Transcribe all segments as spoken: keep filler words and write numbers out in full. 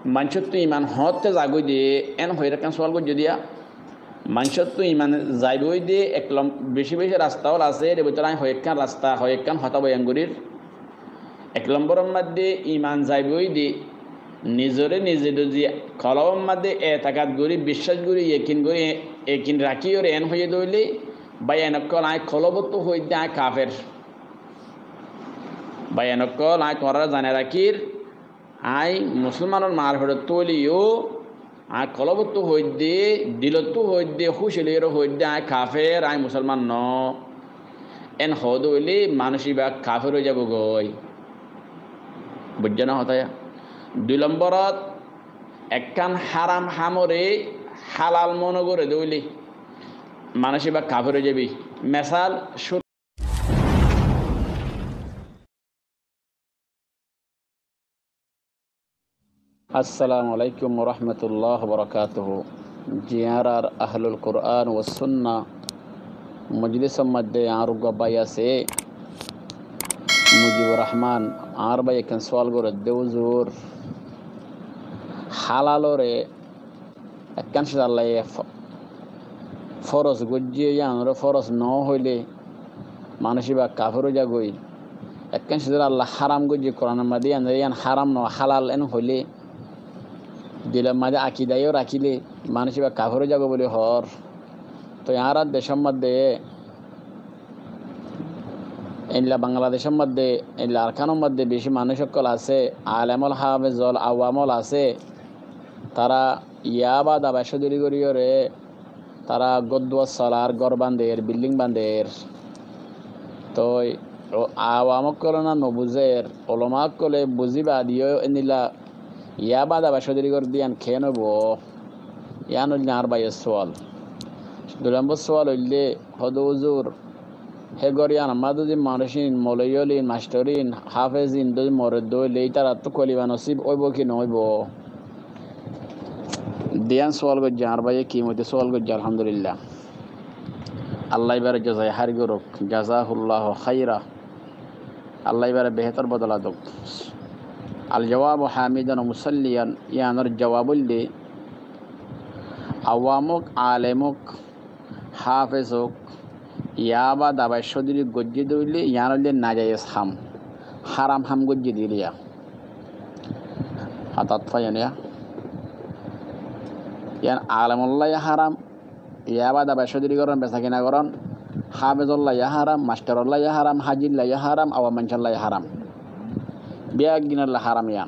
মানুষত্ব ইমান হতে যাগই দিয়ে এন হয়ে রাখান সোয়াল করে যদিয়া মানুষত্ব ইমান যাইবই দিয়ে এক লম বেশি বেশি রাস্তাও আছে এর ভিতরে আমি হয়েকান রাস্তা হয়েকান হতা বয়াঙ্গুরির এক নম্বরের মধ্যে ইমান যাইবই দিয়ে নিজরে নিজে যদি কলম মধ্যে এতাকাত গড়ি বিশ্বাস গড়ি একিন গড়ি একিন রাখি ওর এন হয়ে দইলে বা এনকল আয় কলবত্ত হয়ে দিয়ে আয় কাফের বা এনকল আয় করার জানে রাখির আই মুসলমানের মার হয়ে তলিও আয় কলবত্ত হয়ে দিয়ে দিলত্ব হয়ে দিয়ে হুশিলের হয়ে দিয়ে আয় কাফের আয় মুসলমান ন এন হদ হইলে মানুষই বা কাফের হয়ে যাব গই বুঝছে না হতায়া দুই নম্বরত একখান হারাম হামরে হালাল মনে করে দইলি মানুষ বা কাফের হয়ে যাবি মেসাল আসসালামু আলাইকুম ওয়া রাহমাতুল্লাহি ওয়া বারাকাতুহু জিয়ারার আহলুল কুরআন ওয়াস সুন্নাহ মজলিসের মধ্যে আর গবাই আছে মুজিবুর রহমান আর ভাই একখান সওয়াল করে দেউজুর হালালরে একখান সে আল্লাহ ফরজ গজিয়ে জানরে ফরজ ন হইলে মানুষই বা কাফের হয়ে যাগই একখান সে আল্লাহ হারাম গজিয়ে কোরআনের মধ্যে ইয়ান হারাম ন হালাল এন হইলে দিলের মাঝে আকিদাইও রাখিলে মানুষই বা কাফের হয়ে যাগো বলে হর তো আর দেশের মধ্যে এনলা বাংলাদেশের মধ্যে এনলা আরকানের মধ্যে বেশি মানুষ সকল আছে আলেমল হাফেজল আওয়ামল আছে তারা ইয়া বা দাবা সদরি করিয়রে তারা গদ্দুয়া সালার গড় বান্ধের বিল্ডিং বান্ধের তো আওয়ামক কলে না নবুজের ওলমাক কলে বুঝিবা দিও এনিলা ইয়া বা দাবা সদরি করে দিয়ান খেয়ে নেব ইয়ান হইলে আর বাইয়ের সোয়াল দুই নম্বর সোয়াল হইলে হদুজুর হে গরিয়ান আমার যদি মানুষিন মলয়লিন মাস্টরিন হাফেজিন যদি মরে দইলে তারা তো কলিবা নসিব ওইব কি নইব দিয়ান সোয়াল গজ্জা আর ভাই কি মধ্যে সোয়াল গজ্জা আলহামদুলিল্লাহ আল্লাহ এবারে জাজায় হারি গরুক জাজাহুল্লাহ খাইরা আল্লাহ এবারে বেহতর বদলা দোক আল জওয়াব হামিদান মুসাল্লিয়ান ইয়ানোর জবাবুল্লি আওয়ামুক আলেমুক হাফেজুক ইয়াবা দাবাই সদরি গজ্জি দইলে ইয়ানলে নাজায়েজ হাম হারাম হাম গজ্জি দিলিয়া হাতাত ফায়ানিয়া ইয়ান আলেমুল্লাহ হারাম ইয়াবা দাবাই সদরি করন বেচা কিনা করন হাফেজুল্লাহ হারাম মাস্টারুল্লাহ হারাম হাজিল্লাহ হারাম আওয়ামানশাল্লাহ হারাম বিয়া গিনাল্লাহ হারাম ইয়ান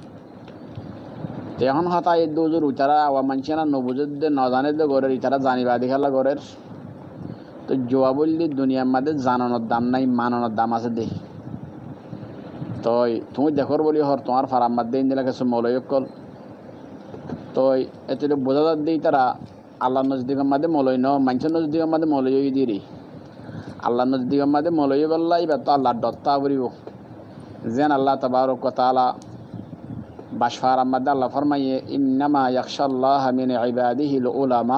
এখন হতা এই দুজুর উচারা আওয়ামানশানা নবুজুদ্দে নজানে দে গরের ইতারা জানিবা দেখাল্লা গরের তো জবাবুল্লি দুনিয়ার মধ্যে জানানোর দাম নাই মানানোর দাম আছে দে তো তুমি দেখর বলি হর তোমার ফারাম মধ্যে ইন্দিলা কিছু মলয়কল তো এতে বোঝা দিই তারা আল্লাহ নজদিকের মধ্যে মলয় ন মানুষের নজদিকের মধ্যে মলয় দিরি আল্লাহ নজদিকের মধ্যে মলয় বললা এবার তো আল্লাহ দত্তা করিব যেন আল্লাহ তাবারক ওয়া তাআলা বাশফারার মধ্যে আল্লাহ ফরমাইয়ে ইন্নামা ইয়াখশাল্লাহ মিন ইবাদিহিল উলামা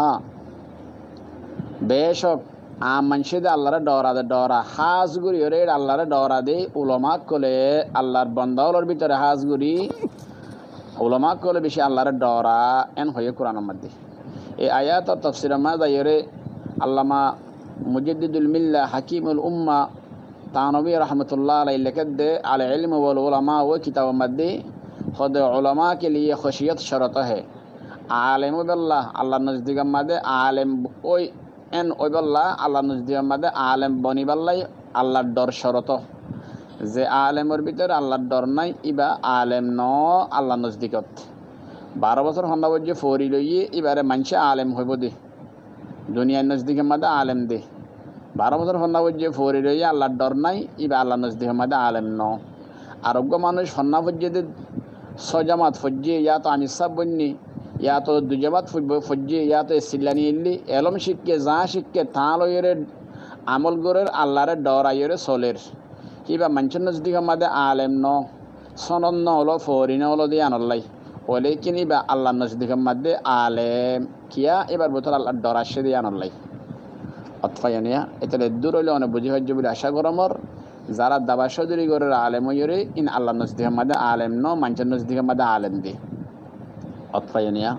বেশক আম মানুষদের আল্লাহরে ডরা দে ডরা হাজ গুড়ি ওরে আল্লাহরে ডরা দে উলমা কলে আল্লাহর বন্দাওয়ার ভিতরে হাজ গুড়ি উলমা কলে বেশি আল্লাহরে ডরা এন হয়ে কোরআনের মধ্যে এই আয়াত তাফসীর মাদায়রে আল্লামা মুজাদ্দিদুল মিল্লাহ হাকিমুল উম্মাহ তানবী रहमतुल्लाह अलैहि लिखत दे अल इल्म वल उलमा वो किताब मध्य खुद उलमा के लिए खशियत शर्त है आलिम बिल्लाह अल्लाह नजदीक मध्य आलिम ओई এন ওইবল্লা আল্লাহ নজদিকের মধ্যে আলেম বনিবাল্লাই আল্লাহর ডর শরত যে আলেমের ভিতরে আল্লাহর ডর নাই ইবা আলেম ন আল্লাহ নজদিকত বারো বছর সন্ধ্যা বর্জ্য ফরি লইয়ে এবারে মানুষে আলেম হইব দে দুনিয়ার নজদিকের মধ্যে আলেম দে বারো বছর সন্ধ্যা বর্জ্য ফরি লইয়ে আল্লাহর ডর নাই ইবা আল্লাহ নজদিকের মধ্যে আলেম ন আরোগ্য মানুষ সন্ধ্যা ফজ্জে সজামাত ফজ্জে ইয়া তো আমি সব বন্যি ইয়া তো দুজাবাত ফজ্জে ইয়া তো সিল্লানি ইল্লি এলম শিখকে যা শিখকে তাঁল ওয়ের আমল গরের আল্লাহরে ডরাইরে চলের কিবা মানুষের নজদিকের মধ্যে আলেম ন সনদ ন হলো ফরি ন হলো দিয়ে আনল্লাই হলে কিনি বা আল্লাহ নজদিকের মধ্যে আলেম কিয়া এবার বোতল আল্লাহর ডরাসে দিয়ে আনল্লাই অতফাইনিয়া এতে দূর হইলে অনেক বুঝি হজ্য বলে আশা করমর যারা দাবা সদরি গরের আলেম হইরে ইন আল্লাহ নজদিকের মধ্যে আলেম ন মানুষের নজদিকের মধ্যে আলেম দে অতফায়নিয়া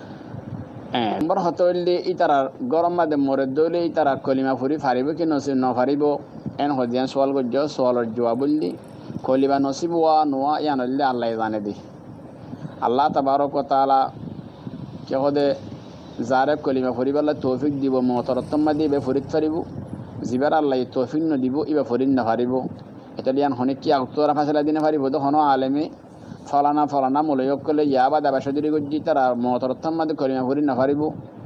নম্বর হতইলি ইতারা গরম মাদে মরে দইলে ইতারা কলিমা ফুরি ফারিব কি নসিব ন ফারিব এন হদিয়ান সোয়াল গজ্জ সোয়ালর জবাব বললি কলিবা নসিব ওয়া নোয়া ইয়ানল্লে আল্লাহ জানে দি আল্লাহ তাবারক ওয়া তাআলা কে হদে যারে কলিমা ফুরিবাল্লা তৌফিক দিব মতরত্তমা দিবে ফুরিত ফারিব জিবার আল্লাহ তৌফিক ন দিব ইবা ফুরিন না ফারিব এটা লিয়ান হনে কি আউতরা ফাসলা দিনে ফারিব তো হনো আলেমে ফলানা ফলানা মূলক করলে ইয়া বা দাবা সদরি গজ্জি তারা মতরত্তম মাদে কলিমা ফুরি না ফারিব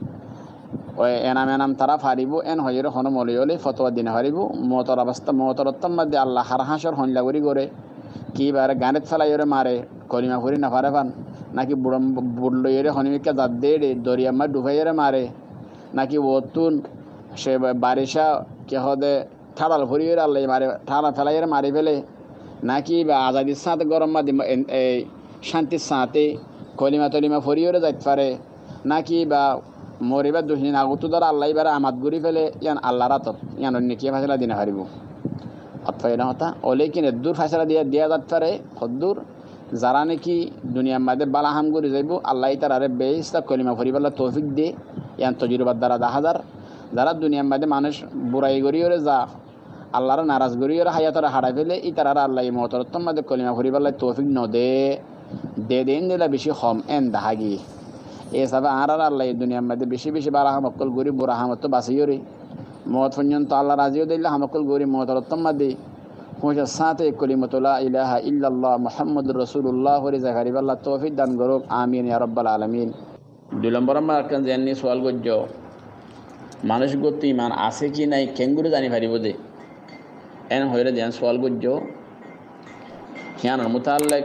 ওই এনাম এনাম তারা ফারিব এন হইর হনো মলয়লে ফতোয়া দিনে ফারিব মতর অবস্থা মতরত্তম মাদে আল্লাহ হার হাসর হনলা করি করে কি বারে গানেত ফেলাইরে মারে কলিমা ফুরি না ফারে পান নাকি বুড়ম বুড়লইরে হনিমিকা জাত দে দরিয়াম্মা ডুবাইরে মারে নাকি ওতুন সে বারিশা কে হদে ঠাড়াল ফুরিয়ে আল্লাহ মারে ঠাড়া ফেলাইরে মারি ফেলে নাকি বা আজাদির সাথে গরম মাদি এই শান্তির সাথে কলিমা তলিমা ফরিয়রে যাইতে পারে নাকি বা মরিবার দুহিন আগত দ্বারা আল্লাহ এবার আমাদ ঘুরি ফেলে ইয়ান আল্লাহ রাতর ইয়ান অন্য কি ফাইসলা দিনে হারিব অথবা না হতা ওলে কিনে দূর ফাইসলা দিয়া দিয়া যাতে পারে হদ্দূর যারা নাকি দুনিয়ার মাঝে বালাহাম করে যাইব আল্লাহ তার আরে বেস্তা কলিমা ফরিবাল্লা তৌফিক দিয়ে ইয়ান তজিরবার দ্বারা দা হাজার যারা দুনিয়ার মাঝে মানুষ বুড়াই গড়িয়ে যা আল্লাহর নারাজ গড়িয়ে হায়াতর হারাই ফেলে ই তারা আল্লাহ মতরত্তম মাঝে কলিমা ফরিবাল্লা তৌফিক ন দে দে দেন দিলা বেশি হম এন দাহাগি এসবে আর আর আল্লাহ দুনিয়ার মধ্যে বেশি বেশি বারাহাম অকল গরি বুড়াহামত বাঁচিও রে মত পর্যন্ত আল্লাহ রাজিও দিল্লা হামকল গরি মতরত্তম মাদে পৌঁছার সাথে কলিমতুল্লাহ ইলাহা ইল্লাল্লাহ মুহাম্মদুর রাসূলুল্লাহ হরি জাকারিবাল্লাহ তৌফিক দান করুক আমিন ইয়া রাব্বাল আলামিন দুই নম্বর আমরা আরকান জানি সওয়াল গজ্জ মানুষ গতি ইমান আছে কি নাই কেঙ্গুরে জানি পারিব দে এন হইরে দেন সওয়াল গজ্জ হিয়ানোর মুতাল্লিক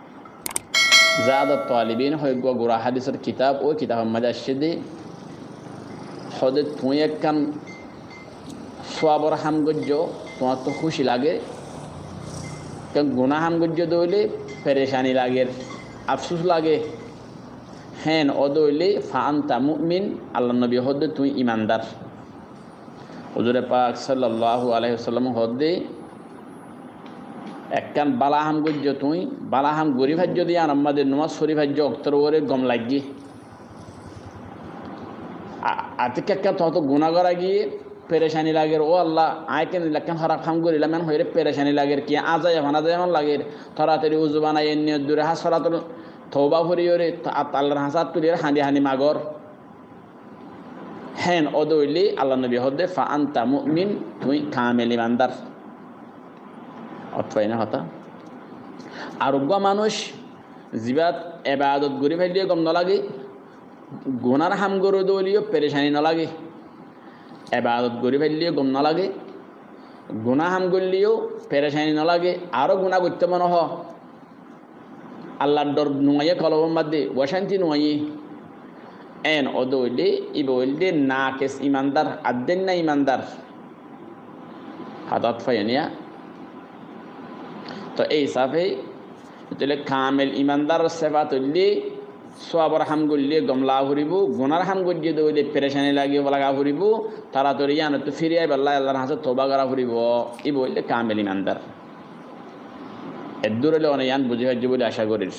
জাদত তালিবিন হয়ে গো গোরা হাদিসের কিতাব ও কিতাব মাঝে আসছে দে হদে তুই একখান সোয়াবর হাম গজ্জ তোমার তো খুশি লাগে কেন গুণা হাম গজ্জ দইলে পেরেশানি লাগে আফসুস লাগে হ্যাঁ ও দইলে ফান্তা মুমিন আল্লাহ নবী হদে তুই ইমানদার হুজুরে পাক সাল্লাল্লাহু আলাইহি ওয়াসাল্লাম হদে একখান বালাহাম গজ্জ তুই বালাহাম গরি ভাজ্য দিয়ে আমাদের নমাজ শরীফ ভাজ্য অক্তর ওরে গম লাগি আতিক একটা তত গুণা করা গিয়ে পেরেশানি লাগে ও আল্লাহ আয় কেন লেখান হারাপ হাম করিলাম এমন হয়ে পেরেশানি লাগে কি আজায় ভানা যায় এমন লাগে তাড়াতাড়ি উজু বানাই এমনি দূরে হাস ফরা তোর থৌবা ফুরি ওরে আল্লাহর হাসাত তুলি হাঁদি হানি মাগর হ্যাঁ ও দইলি আল্লাহ নবী হদে ফা আনতা মুমিন তুই কামেল ইমানদার অথবা না হতা আরোগ্য মানুষ জিবাত এবাদত গরি ফেলিয়ে গম নালাগে গুনার হাম গরু দলিও পেরেশানি নালাগে এবাদত গরি ফেললিও গম নালাগে গুনা হাম করলিও পেরেশানি নালাগে আরও গুণা করতে মনে হ আল্লাহর ডর নুয়াইয়ে কলম বাদ দে ওয়াশান্তি নুয়াইয়ে এন ও দইলে ইবইলে না কেস ইমানদার আদেন না ইমানদার হাতাত ফাইনিয়া তো এই হিসাবে তাহলে কামেল ইমানদার সেবা তুললে সোয়াবর হাম করলে গমলা ফুরিব গুনার হাম গজিয়ে দইলে পেরেশানি লাগিয়ে লাগা ফুরিব তাড়াতাড়ি আনো তো ফিরিয়ে বেল্লা আল্লাহর হাসে তোবা করা ফুরিব ই বললে কামেল ইমানদার এর দূর হলে অনেক ইয়ান বুঝে পারছি বলে আশা করিস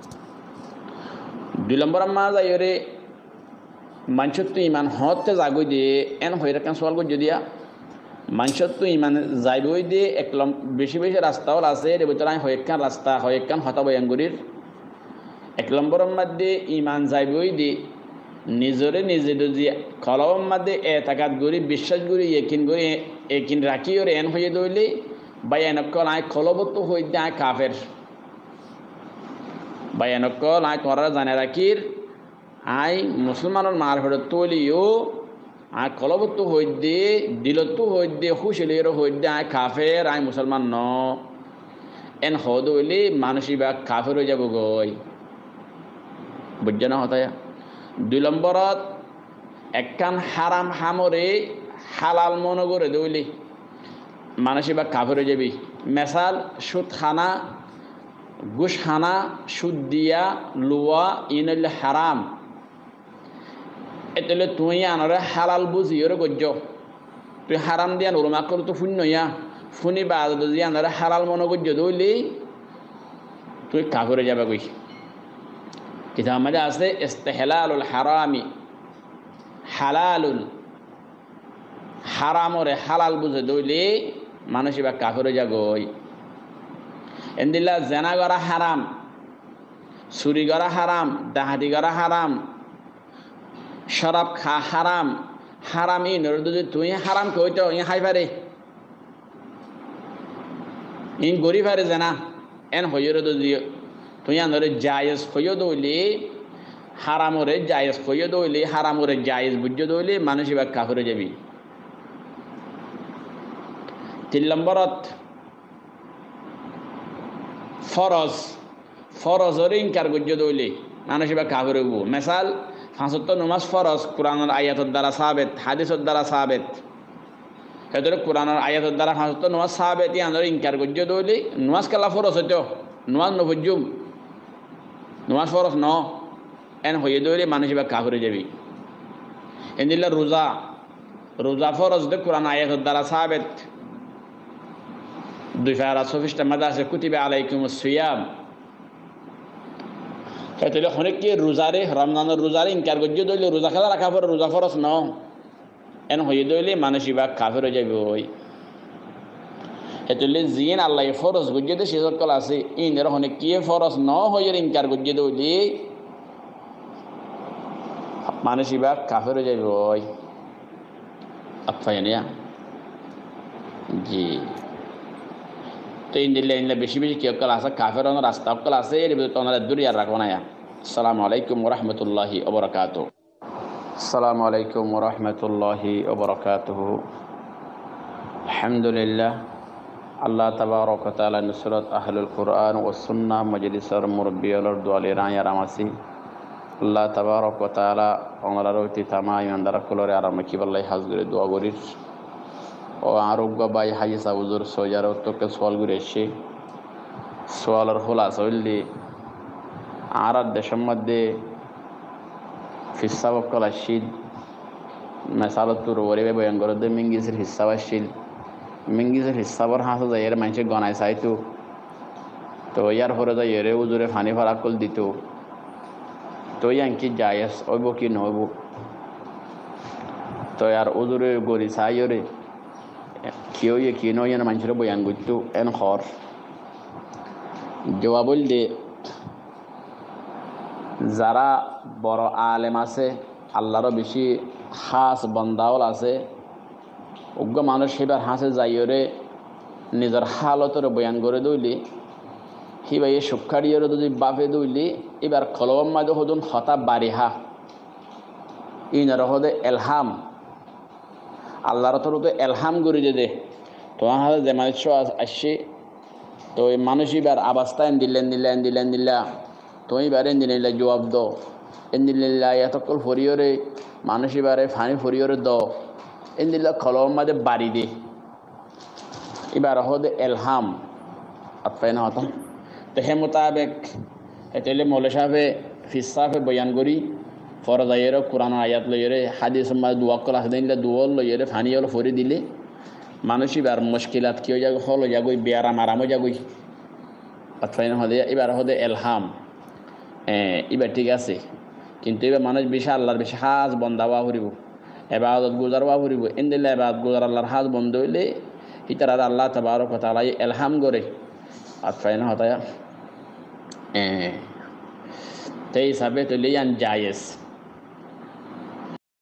দুই নম্বর আম্মা যাই রে মানুষের তো ইমান হতে জাগই দিয়ে এন হয়ে রাখেন সোয়াল গজ্জ দিয়া মানুষের তো ইমান যাইবই দিয়ে এক লম বেশি বেশি রাস্তাও আছে এর ভিতরে আমি হয়েকান রাস্তা হয়েকান হতা বয়াঙ্গুরির এক নম্বরের মধ্যে ইমান যাইবই দিয়ে নিজরে নিজে যদি কলমের মধ্যে এতাকাত করি বিশ্বাস করি একিন করি একিন রাখি ওর এন হয়ে দইলে বা এনেকল আয় কলবত হয়ে দিয়ে আয় কাফের বা এনেকল আয় করার জানে রাখির আয় মুসলমানের মার ফেরত তৈলিও আয় কলবত হয়ে দিয়ে দিলত হয়ে দিয়ে হুশিলের হয়ে দিয়ে আয় কাফের আয় মুসলমান ন এন হদ হইলে মানুষই বা কাফের হয়ে যাব গই বুঝছে না হতায়া দুই নম্বরত একখান হারাম হামরে হালাল মনে করে দইলে মানুষই বা কাফের হয়ে যাবি মেসাল সুদ খানা ঘুষ খানা সুদ দিয়া লুয়া ইনলে হারাম এতলে তুই আনরে হালাল বুঝি ওরে গজ্জ তুই হারাম দিয়া নুরমা করে তো শূন্য ইয়া ফুনি বাদ যদি আনরে হালাল মনে গজ্জ দইলে তুই কাফের হয়ে যাবে কই কিতাব মধ্যে আছে ইস্তিহলালুল হারামি হালালুল, হারামরে হালাল বুঝে দইলে মানুষ এবার কাফের হয়ে যাগই। এন্দিল্লা জেনা করা হারাম, চুরি করা হারাম, ডাহাতি করা হারাম, শরাব খা হারাম। হারাম ই নর যদি তুই হারাম কইতো ই হাই পারে, ইন গরি পারে জেনা এন হইর যদি তুই আনরে জায়েজ হইয় দইলে, হারামরে জায়েজ হইয় দইলে, হারামরে জায়েজ বুঝে দইলে মানুষ এবার কাফের হয়ে যাবি। তিন নম্বরত ফরজ, ফরজরে ইনকার গুজ্জ দইলে মানুষ এবার কাফের হইব। মেসাল ফাঁসত্ব নমাজ ফরজ কোরআনের আয়াতের দ্বারা সাবেত, হাদিসের দ্বারা সাবেত। সেদরে কোরআনের আয়াতের দ্বারা ফাঁসত্ব নমাজ সাবেত ইয়ানরে ইনকার গুজ্জ দইলে নমাজ কালা ফরজ হইতো, নমাজ নবুজুম, নমাজ ফরজ ন এন হইয়ে দইলে মানুষ এবার কাফের হয়ে যাবি। এন্দিল্লা রোজা, রোজা ফরজ দে কোরআন আয়াতের দ্বারা সাবেত। দুই ফারা চব্বিশটা মাদা আছে কুতিবা আলাইকুমুস সিয়াম। তাহলে অনেকে রোজারে রমজানের রোজারে ইনকার গজ্য দইলে রোজা খেলা রাখা পরে রোজা ফরজ ন এন হয়ে দইলে মানুষ এবার কাফের হয়ে যাবে। ওই সেতুলে জিন আল্লাহ ফরজ গজ্য দে সে সকল আছে ইনের অনেকে ফরজ ন হয়ে ইনকার গজ্য দইলে মানুষ এবার কাফের হয়ে যাবে। ওই আফাইনিয়া জি তো ইন্দিল্লা ইন্দিল্লা বেশি বেশি কেউ কাল আছে কাফের রাস্তা কাল আছে এর ভিতরে তোমরা দূরে আর রাখবো না। আসসালামু আলাইকুম ওরহমতুল্লাহি ওবরাকাতুহু। আসসালামু আলাইকুম ওরহমতুল্লাহি ওবরাকাতুহু। আলহামদুলিল্লাহ, আল্লাহ তাবারক ওয়া তাআলা নুসরাত আহলুল কুরআন ওয়াস সুন্নাহ মজলিসের মুরব্বিয়ালর দোয়ালে রায়া রামাসি আল্লাহ তাবারক ওয়া তাআলা ওনারা রইতি তামা ইমানদার কুলরে আরাম কি বল্লাই হাজরে দোয়া করির ও আরোগ্য বাই হাইসা হুজুর সজার উত্তরকে সোয়াল করে এসে সোয়ালের খোলাস হইলি আর দেশের মধ্যে ফিসাব কল আসিল মেসালতুর ওরে বয়ঙ্গর দে মিঙ্গিসের হিসাব আসিল। মিঙ্গিসের হিসাবর হাঁস যাই এর মানুষের গনায় চাইতো তো ইয়ার পরে যাই এরে উজুরে ফানি ফারাকল দিত তো ইয়াঙ্কি জায়েজ হইব কি নহইব তো আর উজুরে গড়ি চাই ওরে কেউ ইয়ে কি নয় মানুষের বয়ান করতো এন খর জবাব দে যারা বড় আলেম আছে আল্লাহরও বেশি হাস বন্দাওল আছে অজ্ঞ মানুষ সেবার হাসে যাইরে নিজের হালতের বয়ান করে দইলি সিবাই সুখাড়িয়রে যদি বাপে দইলি এবার কলম মাঝে হদুন হতা বারিহা ইনার হদে এলহাম আল্লাহর তরফে এলহাম করে দে দে তোমার হাতে যে মানুষ আসছে তো ওই মানুষ এবার আবাসটা এন দিলেন দিলেন দিলেন দিলা তুমি এবার এন দিলে জবাব দো এন দিল্লা এতকল ফরিয়রে মানুষ এবারে ফানি ফরিয়রে দ এন দিল্লা কলম মাঝে বাড়ি দে এবার হদে এলহাম আত্মাই না হতাম তো হে মোতাবেক এটাইলে মৌলা সাহেবে ফিস সাহেবে বয়ান করি ফরজাইয়ের কোরআন আয়াত লইয়েরে হাদিস মাঝে দুয়া কল আসে দিলে দুয়ল লইয়েরে ফানি হল ফরি দিলে মানুষ এবার মুশকিলাত কেউ যাগ হল যাগই বেয়ারাম আরামও যাগই আত্মাই না হদে এবার হদে এলহাম এবার ঠিক আছে কিন্তু এবার মানুষ বেশি আল্লাহর বেশি হাজ বন্দাওয়া ফুরিব এবাদত গুজারওয়া ফুরিব এন দিলে এবাদত গুজার আল্লাহর হাজ বন্ধ হইলে ইতার আর আল্লাহ তাবারক ওয়া তাআলা এলহাম করে আতফাই না হতায়া তেই হিসাবে তো লিয়ান জায়েজ